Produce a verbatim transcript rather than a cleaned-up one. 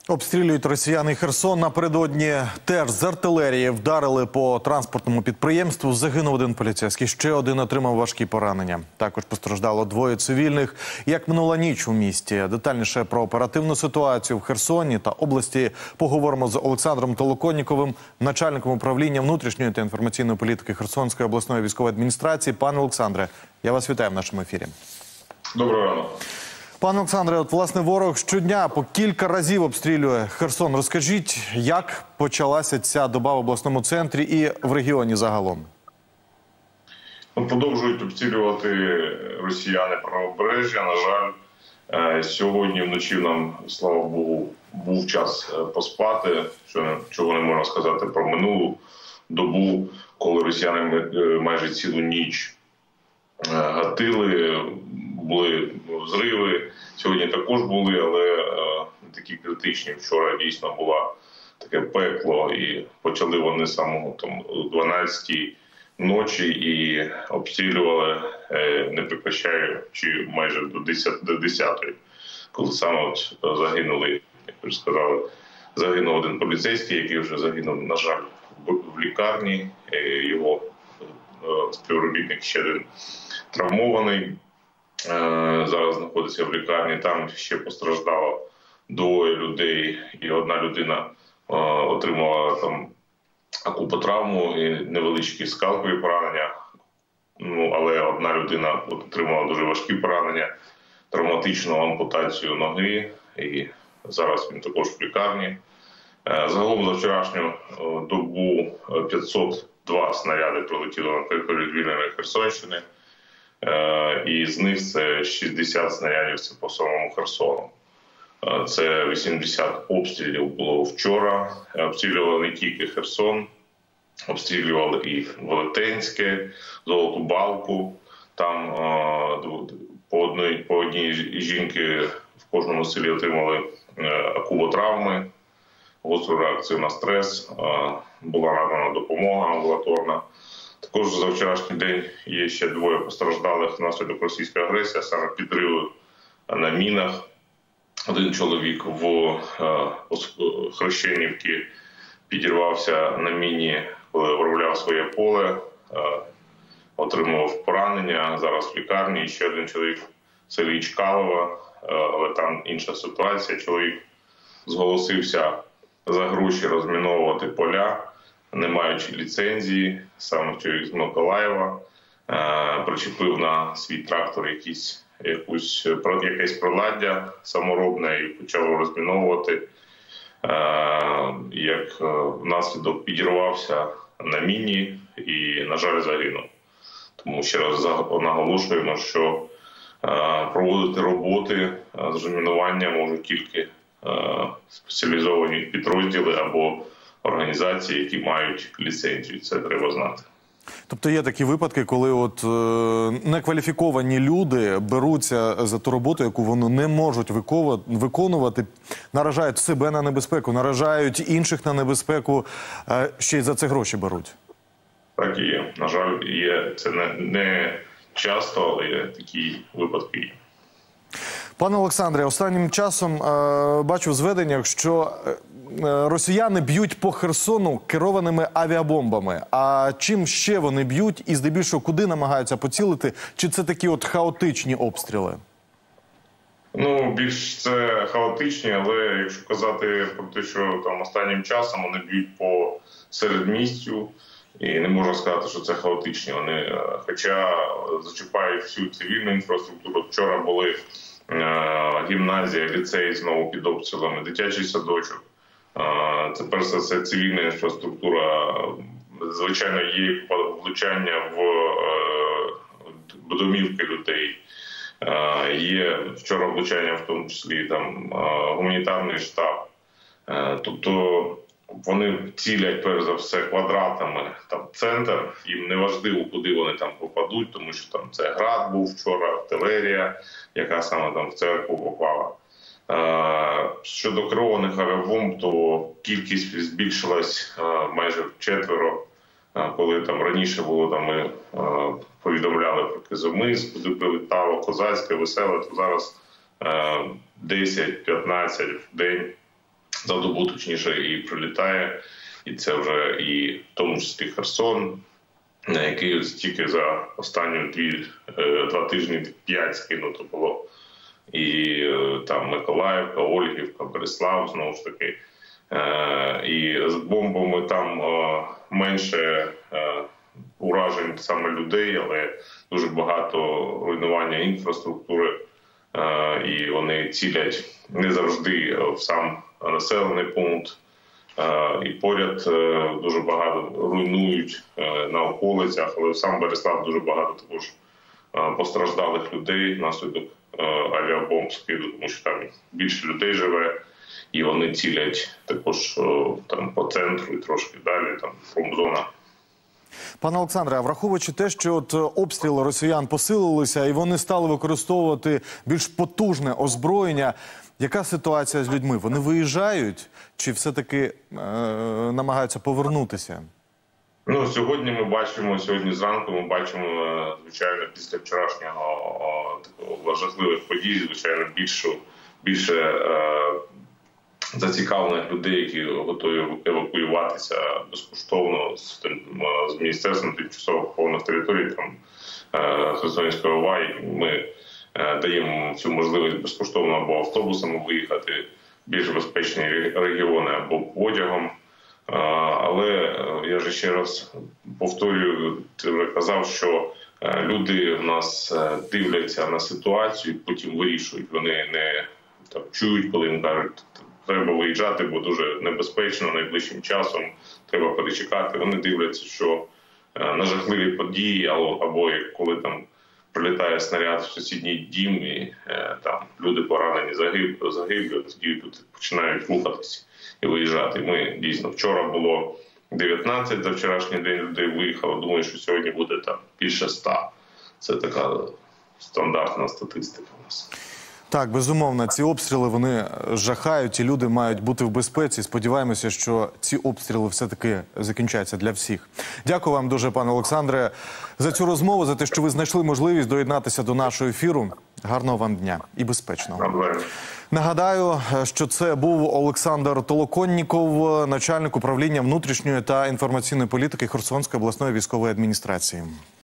Обстрілюють росіяни Херсон. Напередодні теж з артилерії вдарили по транспортному підприємству. Загинув один поліцейський, ще один отримав важкі поранення. Також постраждало двоє цивільних. Як минула ніч у місті? Детальніше про оперативну ситуацію в Херсоні та області поговоримо з Олександром Толоконніковим, начальником управління внутрішньої та інформаційної політики Херсонської обласної військової адміністрації. Пане Олександре, я вас вітаю в нашому ефірі. Доброго ранку. Пане Олександре, от, власне, ворог щодня по кілька разів обстрілює Херсон. Розкажіть, як почалася ця доба в обласному центрі і в регіоні загалом? Продовжують обстрілювати росіяни правобережжя. На жаль, сьогодні вночі нам, слава Богу, був час поспати, чого не можна сказати про минулу добу, коли росіяни майже цілу ніч гатили, були взриви. Сьогодні також були, але не такі критичні. Вчора дійсно було таке пекло, і почали вони з самого там дванадцятої ночі і обстрілювали, не прекращаючи майже до десятої, коли саме от загинули, як ви сказали, загинув один поліцейський, який вже загинув, на жаль, в лікарні. Його співробітник ще один травмований. Зараз знаходиться в лікарні. Там ще постраждало двоє людей, і одна людина отримала там акупотравму і невеличкі скалкові поранення. Ну, але одна людина отримала дуже важкі поранення, травматичну ампутацію ноги, і зараз він також в лікарні. Загалом за вчорашню добу п'ятсот два снаряди прилетіло на територію звільненої Херсонщини. І з них це шістдесят снарядів це по самому Херсону. Це вісімдесят обстрілів було вчора. Обстрілювали не тільки Херсон, обстрілювали і Велетенське, Золоту Балку. Там по одній, по одній жінки в кожному селі отримали акулотравми, гостру реакцію на стрес, була надана допомога амбулаторна. Також за вчорашній день є ще двоє постраждалих внаслідок російської агресії, саме підриви на мінах. Один чоловік в Хрещенівці підірвався на міні, коли обробляв своє поле, отримав поранення, зараз в лікарні. І ще один чоловік в селі Чкалова, але там інша ситуація. Чоловік зголосився за гроші розміновувати поля, не маючи ліцензії, саме чоловік з Миколаєва, е, причепив на свій трактор якісь, якусь, якесь приладдя саморобне і почав розміновувати. Е, як внаслідок підірвався на міні і, на жаль, загинув. Тому ще раз наголошуємо, що е, проводити роботи з розмінування можуть тільки е, спеціалізовані підрозділи або організації, які мають ліцензію. Це треба знати. Тобто є такі випадки, коли от е, некваліфіковані люди беруться за ту роботу, яку вони не можуть виконувати, наражають себе на небезпеку, наражають інших на небезпеку, е, ще й за це гроші беруть. Так і є. На жаль, є. Це не, не часто, але є такі випадки. Пане Олександре, останнім часом е, бачу в зведеннях, що е, росіяни б'ють по Херсону керованими авіабомбами. А чим ще вони б'ють і здебільшого куди намагаються поцілити? Чи це такі от хаотичні обстріли? Ну, більш це хаотичні, але якщо казати про те, що там останнім часом вони б'ють по середмістю, і не можна сказати, що це хаотичні. Вони, хоча зачіпають всю цивільну інфраструктуру. Вчора були е, гімназія, ліцей знову під обстрілами, дитячий садочок. Е, це перш за все цивільна інфраструктура. Звичайно, є влучання в е, домівки людей. Е, є вчора влучання, в тому числі там е, гуманітарний штаб. Е, тобто вони цілять, перш за все, квадратами там центр. Їм не важливо, куди вони там попадуть, тому що там це град був вчора, артилерія, яка саме там в церкву попала. Е, щодо керованих авіабомб, то кількість збільшилась е, майже вчетверо. Е, коли там раніше було, там ми е, повідомляли про Кизомис, куди прилітало, Козацьке, Веселе, то зараз е, десять-п'ятнадцять в день. за добу, точніше, і прилітає. І це вже і в тому числі Херсон, на який тільки за останні дві, два тижні п'ять скинуто було. І там Миколаївка, Ольгівка, Береслав, знову ж таки. І з бомбами там менше уражень саме людей, але дуже багато руйнування інфраструктури. І вони цілять не завжди в сам населений пункт. І поряд дуже багато руйнують на околицях, але сам Береслав дуже багато також постраждалих людей внаслідок авіабомб скиду, тому що там більше людей живе, і вони цілять також там по центру і трошки далі, там промзона. Пане Олександре, а враховуючи те, що от обстріли росіян посилилися і вони стали використовувати більш потужне озброєння, яка ситуація з людьми? Вони виїжджають чи все-таки е, намагаються повернутися? Ну, сьогодні ми бачимо, сьогодні зранку ми бачимо, звичайно, після вчорашнього такого жахливих подій, звичайно, більше, більше е, зацікавлених людей, які готові евакуюватися безкоштовно з, з Міністерством тимчасово окупованих територій, там е, Херсонської ОВА. Ми е, даємо цю можливість безкоштовно або автобусами виїхати в більш безпечні регіони, або потягом. Але я ж ще раз повторюю, ти вже казав, що люди в нас дивляться на ситуацію, потім вирішують. Вони не так чують, коли їм кажуть, треба виїжджати, бо дуже небезпечно, найближчим часом треба перечекати. Вони дивляться, що на жахливі події, або коли там прилітає снаряд в сусідній дім, і там люди поранені, загиблі, загиблі, тоді тут починають рухатися і виїжджати. Ми дійсно вчора було дев'ятнадцять за вчорашній день людей виїхало. Думаю, що сьогодні буде там більше ста. Це така стандартна статистика у нас. Так, безумовно, ці обстріли, вони жахають, і люди мають бути в безпеці. Сподіваємося, що ці обстріли все-таки закінчаться для всіх. Дякую вам дуже, пане Олександре, за цю розмову, за те, що ви знайшли можливість доєднатися до нашого ефіру. Гарного вам дня і безпечного. Нагадаю, що це був Олександр Толоконніков, начальник управління внутрішньої та інформаційної політики Херсонської обласної військової адміністрації.